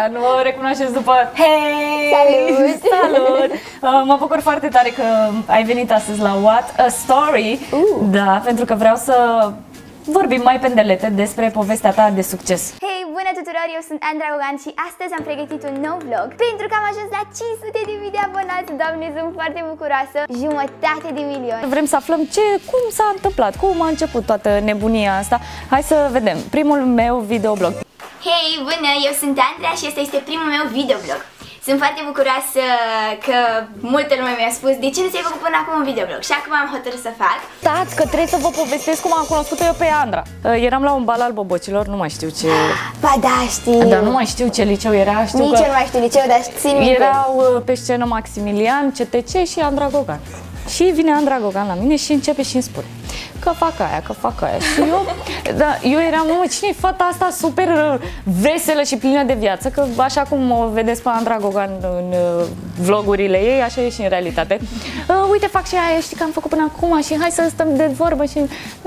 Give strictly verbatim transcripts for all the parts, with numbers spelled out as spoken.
asta, nu o recunoașteți după Hei! Salut! Salut! Uh, mă bucur foarte tare că ai venit astăzi la What a Story. Uh. Da, pentru că vreau să vorbim mai pendelete despre povestea ta de succes. Hei, bună tuturor! Eu sunt Andra Gogan și astăzi am pregătit un nou vlog pentru că am ajuns la cinci sute de mii de abonați. Doamne, sunt foarte bucuroasă! Jumătate de milion! Vrem să aflăm ce, cum s-a întâmplat, cum a început toată nebunia asta. Hai să vedem. Primul meu videoblog. Hei, bună! Eu sunt Andra și ăsta este primul meu videoblog. Sunt foarte bucuroasă că multă lume mi-a spus de ce nu ți-ai făcut până acum un videoblog și acum am hotărât să fac. Stați că trebuie să vă povestesc cum am cunoscut eu pe Andra. Eram la un bal al bobocilor, nu mai știu ce... Ba da, știu! Dar nu mai știu ce liceu era, știu Nici că... eu nu mai știu liceu, dar țin minte. Erau pe scenă Maximilian, C T C și Andra Gogan. Și vine Andra Gogan la mine și începe și îmi spune că fac aia, că fac aia. Și eu, da, eu eram, mă, cine e fata asta super veselă și plină de viață? Că așa cum o vedeți pe Andra Gogan în uh, vlogurile ei, așa e și în realitate. Uh, uite, fac și aia, știi că am făcut până acum și hai să stăm de vorbă. Și,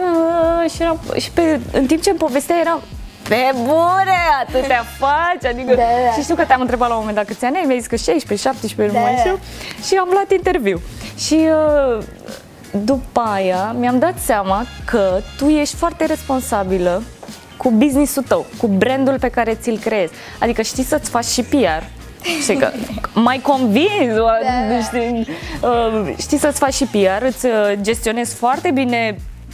uh, și, eram, și pe, în timp ce îmi povestea eram, pe bune, atâtea faci, adică... Da, da. Și știu că te-am întrebat la un moment dat câți ani ai, mi-ai zis că șaisprezece, șaptesprezece, Da, nu mai da. știu. Și am luat interviu. Și uh, după aia mi-am dat seama că tu ești foarte responsabilă cu business-ul tău, cu brandul pe care ți-l creezi. Adică știi să-ți faci și P R. Știi că mai convins, Da. știi, uh, știi să-ți faci și P R, îți uh, gestionezi foarte bine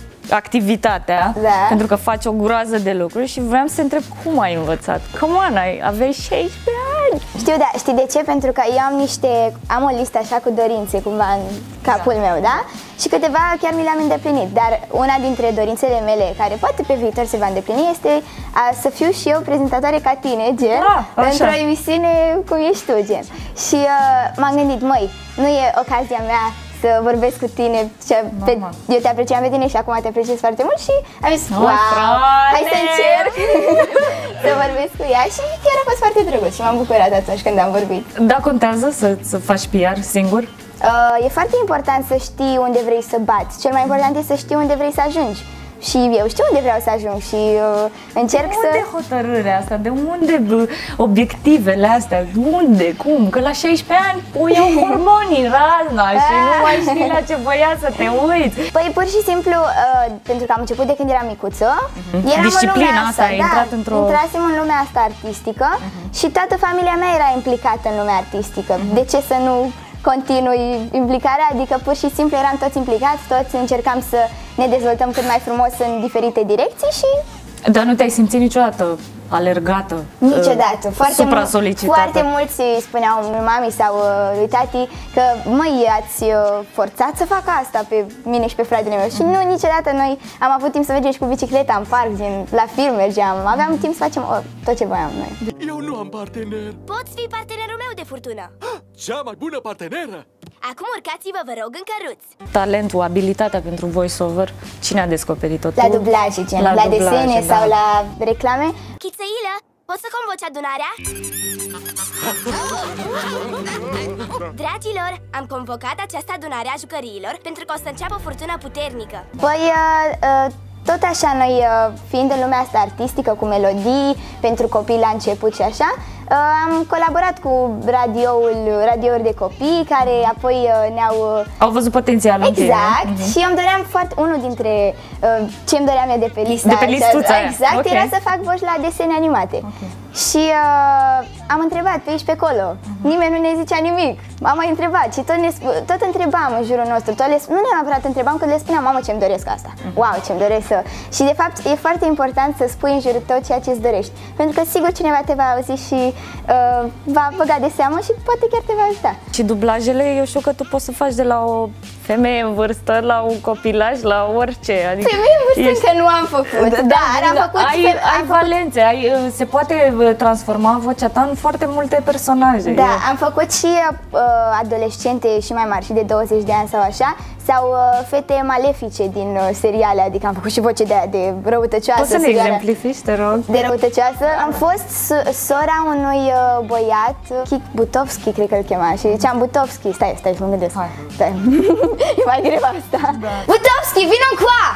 activitatea, Da. pentru că faci o groază de lucruri și vreau să te întreb cum ai învățat. Come on, ai, aveai șaisprezece ani. Știu, da, știi de ce? Pentru că eu am niște, am o listă așa cu dorințe cumva în capul Da. meu, da? Și câteva chiar mi le-am îndeplinit, dar una dintre dorințele mele, care poate pe viitor se va îndeplini, este a, să fiu și eu prezentatoare ca tine, gen, Ah, așa. într-o emisiune cum ești tu, gen. Și uh, m-am gândit, măi, nu e ocazia mea să vorbesc cu tine, ce, pe, eu te apreciam pe tine și acum te apreciez foarte mult și am zis, Oh, wow, frate! hai să încerc să vorbesc cu ea și chiar a fost foarte drăguț și m-am bucurat atunci când am vorbit. Da, contează să, să faci P R singur? Uh, e foarte important să știi unde vrei să bați, cel mai important e să știi unde vrei să ajungi. Și eu știu unde vreau să ajung și uh, încerc de să... unde hotărârea asta? De unde bă, obiectivele astea? Unde? Cum? Că la șaisprezece ani o iau hormonii în razna și nu mai știi la ce voia să te uiți. Păi pur și simplu, uh, pentru că am început de când eram micuță, Uh-huh. eram Disciplina în lumea asta, asta, ai da, intrat într-o... intrasem în lumea asta artistică uh-huh. și toată familia mea era implicată în lumea artistică. Uh-huh. De ce să nu continui implicarea? Adică pur și simplu eram toți implicați, toți încercam să ne dezvoltăm cât mai frumos în diferite direcții și... Dar nu te-ai simțit niciodată alergată? Niciodată. Foarte, supra-solicitată? foarte mulți spuneau mami sau uh, lui tati că măi, ați uh, forțat să fac asta pe mine și pe fratele meu. Și nu, niciodată. Noi am avut timp să mergem și cu bicicleta în parc, gen, la film mergeam. Aveam timp să facem uh, tot ce voiam noi. Eu nu am partener. Poți fi partenerul meu de furtună. Cea mai bună parteneră. Acum urcați-vă, vă rog, în căruț. Talentul, abilitatea pentru voice-over, cine a descoperit-o? La Tu? dublaje, gen, la, La la dublaje, desene da. sau la reclame. Chițăilă, poți să convoci adunarea? Dragilor, am convocat această adunare a jucăriilor pentru că o să înceapă o furtună puternică. Păi, uh, uh, tot așa, noi uh, fiind în lumea asta artistică, cu melodii, pentru copii la început și așa, uh, am colaborat cu radioul, radiouri de copii, care apoi uh, ne-au... Uh, Au văzut potențialul. Exact, uh-huh. și eu îmi doream foarte, unul dintre uh, ce îmi doream eu de pe lista De pe listuța aia. exact, Okay. era să fac voci la desene animate. Okay. Și uh, am întrebat pe aici pe acolo, uh-huh. nimeni nu ne zicea nimic. Am mai întrebat și tot, ne, tot întrebam în jurul nostru, tot le, nu neapărat întrebam, că le spuneam, mamă, ce-mi doresc asta, uh-huh. wow, ce-mi doresc să... Și de fapt e foarte important să spui în jurul tău ceea ce-ți dorești, pentru că sigur cineva te va auzi și uh, va băga de seamă și poate chiar te va ajuta. Și dublajele, eu știu că tu poți să faci de la o femeie în vârstă la un copilaj, la orice. Adică femeie în vârstă ești... încă nu am făcut, da, dar am făcut... Ai, am ai făcut... valențe, ai, se poate transforma vocea ta în foarte multe personaje. Da, am făcut și uh, adolescente și mai mari, și de douăzeci de ani sau așa, sau uh, fete malefice din uh, seriale, adică am făcut și voce de aia, de răutăcioasă. Poți să ne exemplifici, te rog? De răutăcioasă. Am fost sora unui uh, băiat, Kik Butovski, cred că îl chema, și ziceam Butovski, stai, stai, mă gândesc. Hai. Stai. E mai greu asta. Da. Butovski, vină încoa!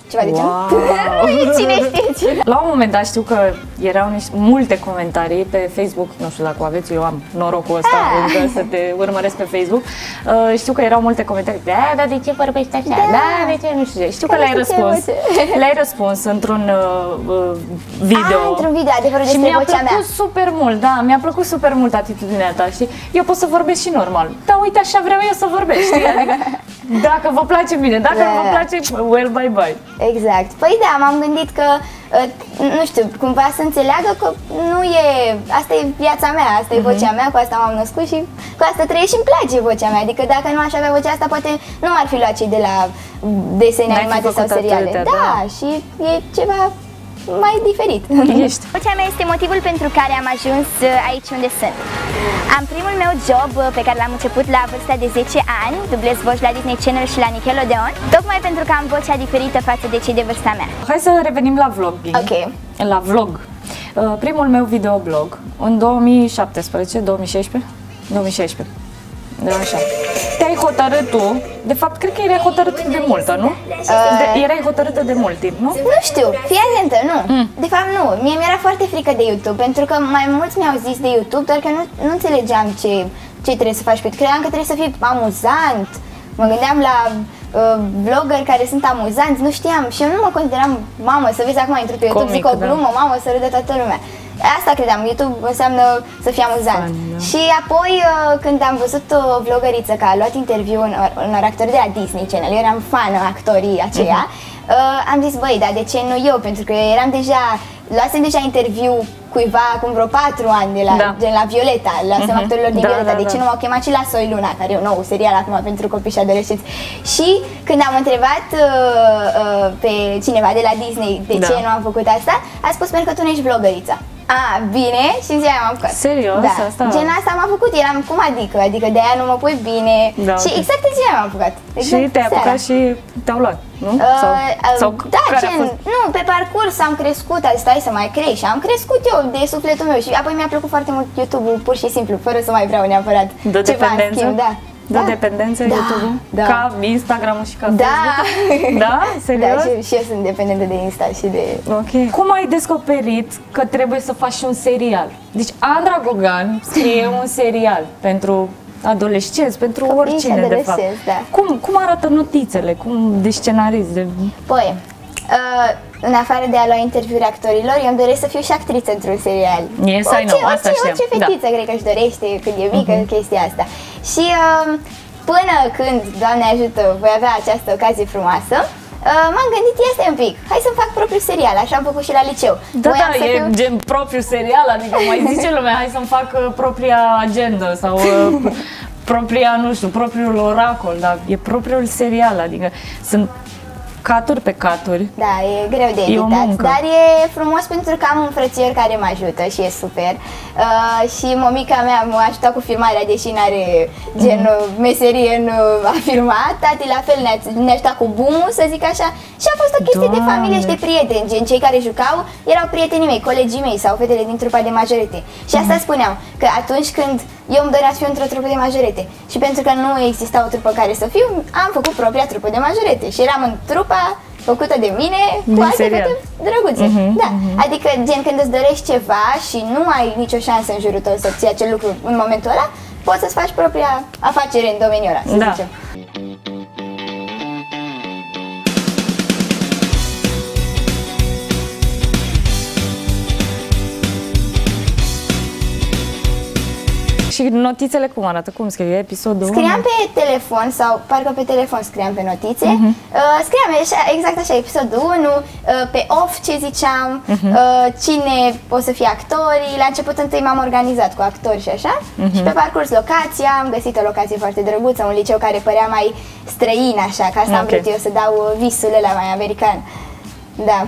ceva de genul. Wow. Cine știe ce. La un moment dat știu că erau niște, multe comentarii pe Facebook, nu știu dacă o aveți, eu am norocul ăsta Ah. încă să te urmăresc pe Facebook. Uh, știu că erau multe comentarii, da, dar de ce vorbești așa, da, Da. da de ce, nu știu ce. Știu că Care le-ai știu ce răspuns, voce. le-ai răspuns într-un uh, uh, video. Ah, într-un video, adevărul Și despre mi-a vocea plăcut mea. super mult, da, mi-a plăcut super mult atitudinea ta, știi? Eu pot să vorbesc și normal, dar uite așa vreau eu să vorbesc, știi? Adică, dacă vă place bine, dacă Da. nu vă place, well, bye bye. Exact. Păi da, m-am gândit că, uh, nu știu, cumva să înțeleagă că nu e, asta e viața mea, asta e vocea mea, cu asta m-am născut și cu asta trăiesc și îmi place vocea mea. Adică dacă nu aș avea vocea asta, poate nu m-ar fi luat cei de la desene N-ai fi animate sau făcut seriale. atâtea, Da, da. și e ceva mai diferit. Ești. Vocea mea este motivul pentru care am ajuns uh, aici unde sunt. Am primul meu job uh, pe care l-am început la vârsta de zece ani, dublez voci la Disney Channel și la Nickelodeon, tocmai pentru că am vocea diferită față de cei de vârsta mea. Hai să revenim la vlogging. Ok. La vlog. Uh, Primul meu videoblog în două mii șaptesprezece, două mii șaisprezece? două mii șaisprezece. Da, așa. Te-ai hotărât tu, de fapt, cred că erai hotărâtă de multă, nu? De, erai hotărâtă de mult timp, nu? Nu știu, fii atentă, nu. Mm. De fapt nu, mie mi-era foarte frică de YouTube, pentru că mai mulți mi-au zis de YouTube, doar că nu, nu înțelegeam ce, ce trebuie să faci pe YouTube. Credeam că trebuie să fii amuzant, mă gândeam la uh, vloggeri care sunt amuzanți, nu știam și eu nu mă consideram, mamă, să vezi acum intru pe YouTube, Comic, zic o glumă, da. mamă, să râdă toată lumea. Asta credeam, YouTube înseamnă să fii amuzant. Funny, da. Și apoi, uh, când am văzut o vlogăriță care a luat interviu în, în actori de la Disney Channel, eu eram fană actorii aceia, uh-huh. uh, am zis, băi, dar de ce nu eu? Pentru că eu eram deja, luasem deja interviu cuiva acum vreo patru ani, de la, Da. gen la Violeta, luasem Mhm. actorilor din Da, Violeta, da, de ce da. nu m-au chemat și la Soy Luna, care e un nou serial acum pentru copii și adolescenți. Și când am întrebat uh, uh, pe cineva de la Disney de Da. ce nu am făcut asta, a spus, pentru că tu nu ești vlogărița. A, bine, și zi aia m-am făcut. Serios? Da. Asta? Gen asta m-am făcut, eram cum adică, adică de aia nu mă pui bine. Da, Și ok. exact în ziua m-am apucat. Și Exact te-ai seara. apucat și te-au luat, nu? Uh, Sau, uh, sau da, care a gen, fost? nu, pe parcurs am crescut, a zis, stai să mai crei și am crescut eu de sufletul meu și apoi mi-a plăcut foarte mult YouTube-ul pur și simplu, fără să mai vreau neapărat De ceva în dependență? schimb, da. De Da. dependență Da, YouTube-ul? da. Ca Instagram-ul și ca Da. Facebook? Da? Da, Serios? și, și eu sunt dependentă de Insta și de... Ok. Cum ai descoperit că trebuie să faci un serial? Deci Andra Gogan scrie un serial pentru adolescenți, pentru Copii și oricine de fapt. adolescenți, da. Cum, cum arată notițele? Cum de scenarizi? De... Păi, uh, în afară de a lua interviuri actorilor, eu îmi doresc să fiu și actriță într-un serial. Yes, I orice, know, asta orice, știam, orice da. fetiță cred că își dorește când e mică uh-huh. chestia asta. Și uh, până când, Doamne ajută, voi avea această ocazie frumoasă, uh, m-am gândit, este un pic, hai să-mi fac propriul serial, așa am făcut și la liceu. Da, Voiam da, să e fiu... gen propriu serial, adică mai zice lumea, hai să-mi fac uh, propria agenda sau uh, propria, nu știu, propriul oracol, dar e propriul serial, adică sunt caturi pe caturi. Da, e greu de E o editat, muncă. dar e frumos pentru că am un frățior care mă ajută și e super. Uh, și mămica mea m-a ajutat cu filmarea, deși n-are gen mm. meserie în uh, a filma. Tati la fel ne-a, ne-a ajutat cu boom-ul, să zic așa. Și a fost o chestie Doamne. de familie și de prieteni, gen cei care jucau erau prietenii mei, colegii mei sau fetele din trupa de majorete. Și asta Mm. spuneam, că atunci când eu îmi doream să fiu într-o trupă de majorete și pentru că nu exista o trupă care să fiu, am făcut propria trupă de majorete și eram în trupa făcută de mine cu Din alte serial. fete drăguțe. Mhm, Da, adică gen când îți dorești ceva și nu ai nicio șansă în jurul tău să obții acel lucru în momentul ăla, poți să-ți faci propria afacere în domeniul ăla, să Da. zicem. Și notițele cum arată? Cum scrie? Episodul Scriam pe telefon sau parcă pe telefon scriam pe notițe. Mhm. Uh, scriam așa, exact așa, episodul unu, uh, pe off ce ziceam, Mhm. uh, cine o să fie actorii. La început întâi m-am organizat cu actori și așa. Mhm. Și pe parcurs locația, am găsit o locație foarte drăguță, un liceu care părea mai străin așa, ca asta am Ok. vrut eu să dau uh, visul ăla mai american. Da.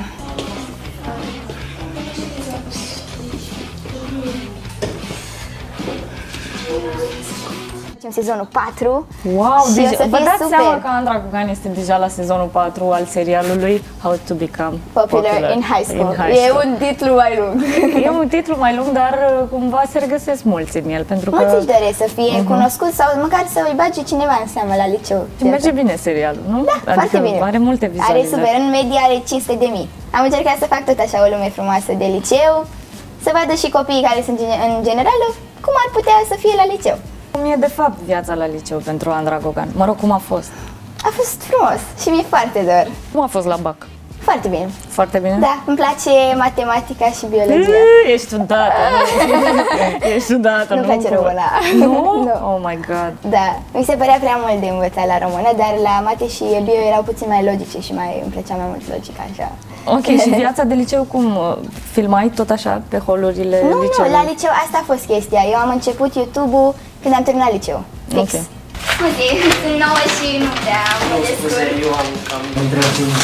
Facem sezonul patru. Wow, și deci, o să vă fie dați super. seama că Andra Gogan este deja la sezonul patru al serialului How to Become Popular, Popular in High School. in high E school. un titlu mai lung. E un titlu mai lung, dar uh, cumva se regăsesc mulți în el, pentru că Mulți își doresc să fie uh-huh. cunoscut sau măcar să îi bage cineva în seamă la liceu. merge bine serialul, nu? Da, adică foarte bine. are multe Are vizualizări. super, în medie are cinci sute de mii. Am încercat să fac tot așa o lume frumoasă de liceu, să vadă și copiii care sunt în general cum ar putea să fie la liceu. Cum e de fapt viața la liceu pentru Andra Gogan? Mă rog, cum a fost? A fost frumos și mi-e foarte dor. Cum a fost la bac? Foarte bine. Foarte bine? Da, îmi place matematica și biologia. E, ești ciudată, nu? Ești ciudată, nu? Nu-mi place româna. Nu? Nu. Oh my god. Da, mi se părea prea mult de învățat la română, dar la mate și bio erau puțin mai logice și mai îmi plăcea mai mult logica, așa. Ok, și viața de liceu cum? Filmai tot așa pe holurile Nu, liceului? nu, la liceu asta a fost chestia. Eu am început YouTube-ul când am terminat liceu. Fix. Ok. Scuze, sunt nouă și nu prea mă descurc. Eu am cam întrebat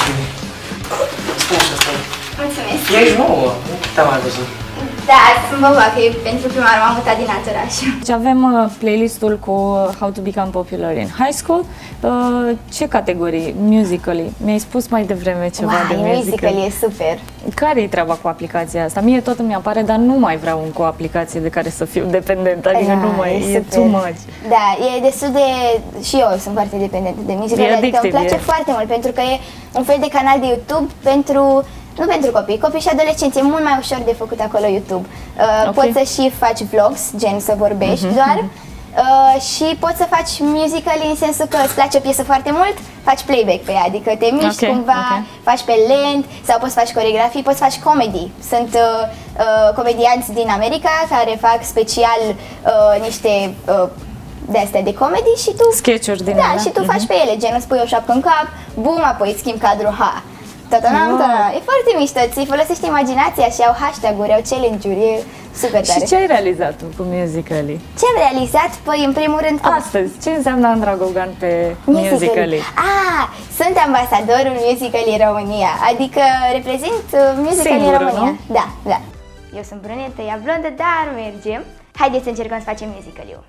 Spune și asta. Mulțumesc. Ești nouă, nu te-am mai văzut. Da, sunt băba, că e pentru prima oară m-am mutat din alt oraș. Deci avem uh, playlistul cu uh, How to Become Popular in High School. Uh, ce categorii? Musically? Mi-ai spus mai devreme ceva Wow, de musical. musical e super. Care e treaba cu aplicația asta? Mie tot îmi apare, dar nu mai vreau încă o aplicație de care să fiu dependentă, adică Da, nu mai e e, e super. too much. Da, e destul de... și eu sunt foarte dependentă de musical, E adică îmi addictive, place e. foarte mult, pentru că e un fel de canal de YouTube pentru... Nu pentru copii, copii și adolescenți, e mult mai ușor de făcut acolo YouTube. Uh, Ok. Poți să și faci vlogs, gen să vorbești Mhm, doar. Uh, și poți să faci musical în sensul că îți place o piesă foarte mult, faci playback pe ea, adică te miști Ok, cumva, ok. faci pe lent sau poți să faci coreografii, poți să faci comedy. Sunt uh, uh, comedianți din America care fac special uh, niște uh, de astea de comedy și tu Sketch-uri din Da, alea. și tu faci pe ele, gen îți pui o șapcă în cap, bum, apoi îți schimbi cadrul, ha. Tatanam, Wow. tatanam. E foarte mișto, ți folosești imaginația și au hashtag-uri, au challenge-uri, e super tare. Și ce ai realizat tu cu Musical.ly? Ce am realizat? Păi, în primul rând, că Astăzi, ce înseamnă Andra Gogan pe Musical.ly? Ah, sunt ambasadorul Musical.ly România, adică reprezint uh, Musical.ly Singură, România. nu? Da, da. Eu sunt brunetă, ea blondă, dar mergem. Haideți să încercăm să facem Musical.ly-ul.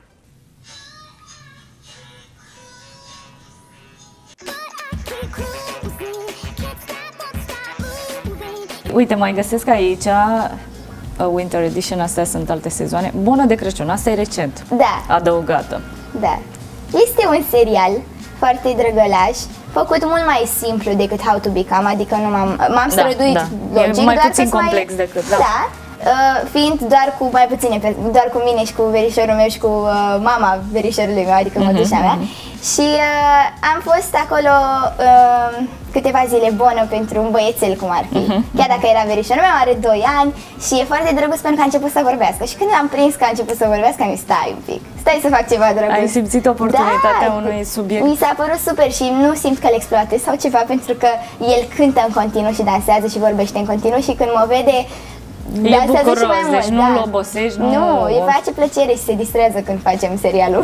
Uite, mai găsesc aici uh, Winter Edition, astea sunt alte sezoane. Bună de Crăciun, asta e recent Da. adăugată. Da. Este un serial foarte drăgălaș, făcut mult mai simplu decât How to Become, adică nu m-am, m-am Da, străduit da. logic, E mai doar puțin că-s mai- complex decât, da. Da, uh, fiind doar cu mai puține, pe- doar cu mine și cu verișorul meu și cu uh, mama verișorului meu, adică mătușa mea. Și uh, am fost acolo uh, câteva zile bună pentru un băiețel, cum ar fi. Chiar dacă era verișorul meu, are doi ani și e foarte drăguț pentru că a început să vorbească. Și când am prins că a început să vorbească, am zis, stai un pic, stai să fac ceva drăguț. Ai simțit oportunitatea Da, unui subiect? Mi s-a părut super și nu simt că îl exploatez sau ceva, pentru că el cântă în continuu și dansează și vorbește în continuu și când mă vede E dansează bucuros, și mai mult. deci nu-l obosești, nu- Nu, îi face plăcere și se distrează când facem serialul.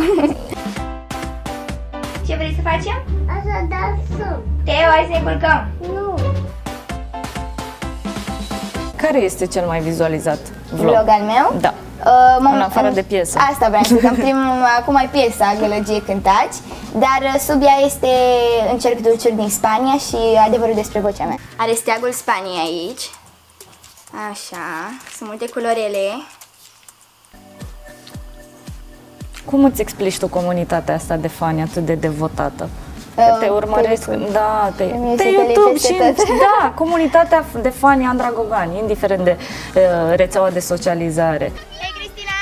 Ce vrei să facem? Așa, dansăm. Teo, hai să ne culcăm. Nu. Care este cel mai vizualizat vlog? Vlog al meu? Da. Uh, m-am- În afară de piesă. Asta vreau să zic, în primul, acum e piesa Gălăgie Cântaci, dar uh, sub ea este Încerc dulciuri din Spania și Adevărul despre vocea mea. Are steagul Spaniei aici. Așa, sunt multe culorele. Cum îți explici tu comunitatea asta de fani atât de devotată? Uh, Te urmăresc, pe YouTube. da, pe, Pe pe Musical.ly YouTube peste și, tot. da, comunitatea de fani Andra Gogan, indiferent de uh, rețeaua de socializare. Hei, Cristina!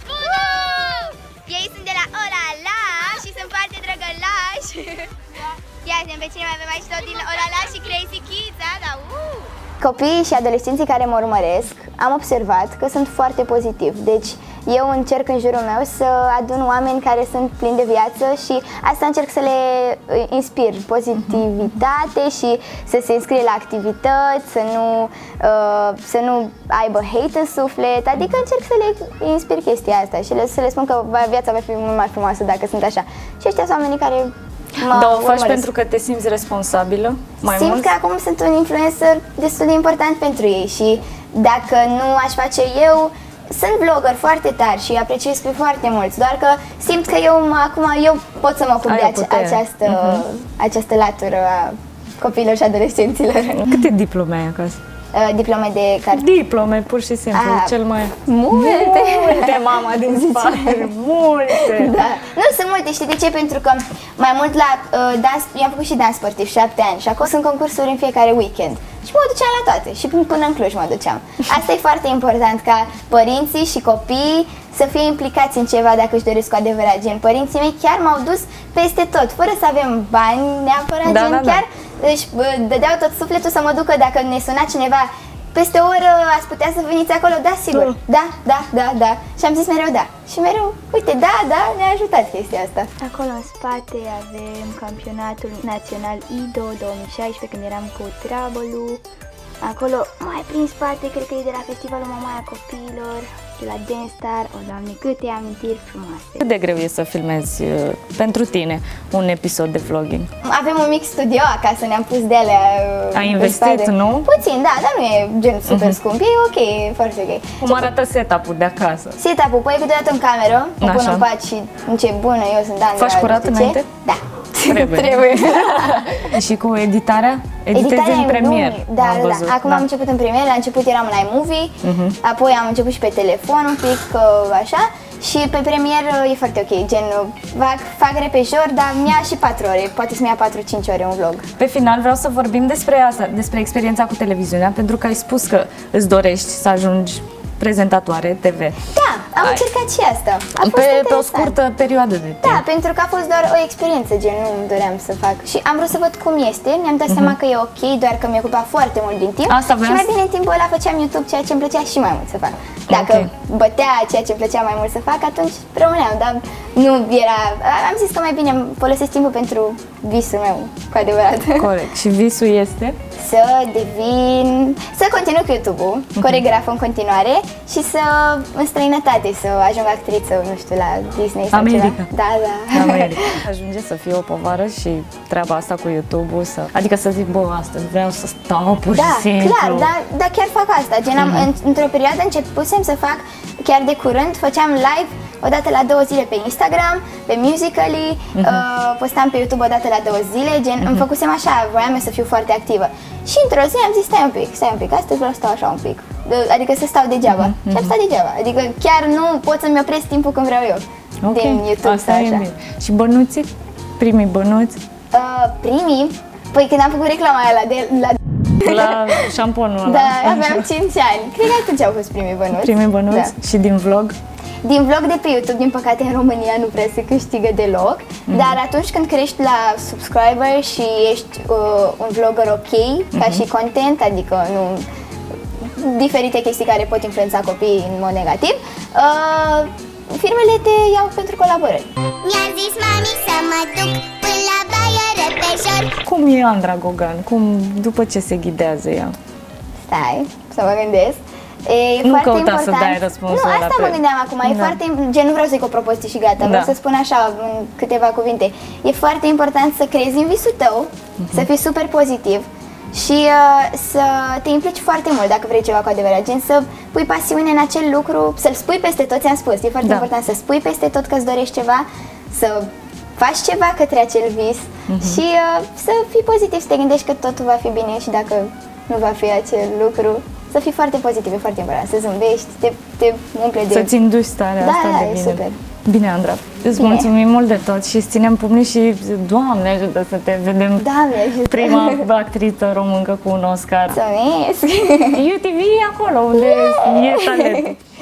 Ei sunt de la Olala și sunt foarte drăgălași. Ia zi pe cine mai avem aici tot din Olala și Crazy Kids, da? Da, uh! Copiii și adolescenții care mă urmăresc, am observat că sunt foarte pozitivi. Deci eu încerc în jurul meu să adun oameni care sunt plini de viață și asta încerc să le uh, inspir, pozitivitate și să se înscrie la activități, să nu, uh, să nu aibă hate în suflet, adică încerc să le inspir chestia asta și le, să le spun că va- viața va fi mult mai frumoasă dacă sunt așa. Și ăștia sunt oamenii care mă Dar o faci urmăresc. pentru că te simți responsabilă mai Simt mult? că acum sunt un influencer destul de important pentru ei și dacă nu aș face eu, sunt vlogger foarte tari și apreciez pe foarte mulți, doar că simt că eu acum eu pot să mă ocup Ai de o ace putere. această, Mhm. această latură a copiilor și adolescenților. Câte diplome ai acasă? Uh, diplome de carte. Diplome, pur și simplu, Ah, cel mai... Multe! Multe, mama, din spate, multe! Da. Nu, sunt multe, știi de ce? Pentru că mai mult la uh, dans, eu am făcut și dans sportiv șapte ani și acolo sunt concursuri în fiecare weekend. Și mă duceam la toate și până în Cluj mă duceam. Asta e foarte important, ca părinții și copiii să fie implicați în ceva dacă își doresc cu adevărat. Gen, părinții mei chiar m-au dus peste tot, fără să avem bani neapărat, Da, gen, da, da. chiar își bă, dădeau tot sufletul să mă ducă dacă ne suna cineva. Peste o oră ați putea să veniți acolo? Da, sigur. Da, da, da, da. Și am zis mereu da. Și mereu, uite, da, da, ne-a ajutat chestia asta. Acolo în spate avem campionatul național I D O două mii șaisprezece, când eram cu Treabălu. Acolo, mai prin spate, cred că e de la Festivalul Mamaia Copiilor, de la Dance Star. O, Doamne, câte amintiri frumoase! Cât de greu e să filmezi uh, pentru tine un episod de vlogging? Avem un mic studio acasă, ne-am pus de alea. uh, Ai pe investit, spate. nu? Puțin, da, dar nu e gen super scump, e ok, e foarte ok. Cum arată setup-ul de acasă? Setup-ul, pui câteodată în cameră, mă pun Așa. în pat și în ce bună eu sunt Andra. Faci curat nu știu ce. înainte? Da. Trebuie. Trebuie. Și cu editarea? Editezi Editarea în e Premiere. lumii. Da, am da, văzut, da. Acum am început în Premiere, la început eram în iMovie, apoi am început și pe telefon un pic, uh, așa, și pe Premiere uh, e foarte ok, gen, uh, fac, fac repejor, dar mi-a și patru ore, poate să-mi ia patru-cinci ore un vlog. Pe final vreau să vorbim despre asta, despre experiența cu televiziunea, pentru că ai spus că îți dorești să ajungi prezentatoare T V. Da, am Ai. încercat și asta. A fost Pe, pe o interesant. scurtă perioadă de timp. Da, pentru că a fost doar o experiență, gen, nu îmi doream să fac. Și am vrut să văd cum este, mi-am dat seama că e ok, doar că mi-a ocupat foarte mult din timp. Asta și voiam mai să- bine în timpul ăla făceam YouTube, ceea ce îmi plăcea și mai mult să fac. Dacă Ok. bătea ceea ce îmi plăcea mai mult să fac, atunci rămâneam, dar nu era... Am zis că mai bine folosesc timpul pentru visul meu, cu adevărat. Corect. Și visul este? Să devin, să continui cu YouTube-ul, coregrafă în continuare și să în străinătate, să ajung actriță, nu știu, la Disney sau America. ceva. Da, da. America. Ajunge să fie o povară și treaba asta cu YouTube-ul, să... adică să zic, bă, astăzi vreau să stau pur Da, și simplu. clar, dar da, chiar fac asta. Gen, am, în, într-o perioadă începusem să fac, chiar de curând, făceam live o dată la două zile pe Instagram, pe Musical.ly, uh, postam pe YouTube o dată la două zile, gen, îmi făcusem așa, voiam eu să fiu foarte activă. Și într-o zi am zis, stai un pic, stai un pic, astăzi vreau să stau așa un pic, De- adică să stau degeaba. Și am stat degeaba, adică chiar nu pot să-mi opresc timpul când vreau eu, Ok, din YouTube asta sau e așa. bine. Și bănuții? Primii bănuți? Uh, primii, păi când am făcut reclama aia la, de, la La șamponul ăla. da, aveam cinci ani. Cred că atunci au fost primii bănuți. Primii bănuți? Da. Și din vlog? Din vlog de pe YouTube, din păcate, în România nu prea se câștigă deloc, mm-hmm. dar atunci când crești la subscriber și ești uh, un vlogger ok, mm-hmm. ca și content, adică nu diferite chestii care pot influența copiii în mod negativ, uh, firmele te iau pentru colaborări. Mi-a zis mami să mă duc până la baie repejor. Cum e Andra Gogan? Cum, după ce se ghidează ea? Stai, să mă gândesc. E Nu foarte căuta important. să dai răspunsul Nu, ăla asta pe- mă gândeam acum. E Da. foarte, gen, nu vreau să-i cu o propoziție și gata. Vreau Da. să spun așa în câteva cuvinte. E foarte important să crezi în visul tău, să fii super pozitiv și uh, să te implici foarte mult dacă vrei ceva cu adevărat. Gen, să pui pasiune în acel lucru, să-l spui peste tot, ți-am spus. E foarte Da. important să spui peste tot că îți dorești ceva, să faci ceva către acel vis și uh, să fii pozitiv, să te gândești că totul va fi bine și dacă nu va fi acel lucru, să fii foarte pozitiv, e foarte important, să zâmbești, te, te umple de... Să-ți induci starea Da, asta da, de e bine. super. Bine, Andra, îți Bine. mulțumim mult de tot și îți ținem pumnii și, Doamne ajută să te vedem Doamne ajută! prima actriță româncă cu un Oscar. Mulțumesc! U T V e acolo unde e talentul.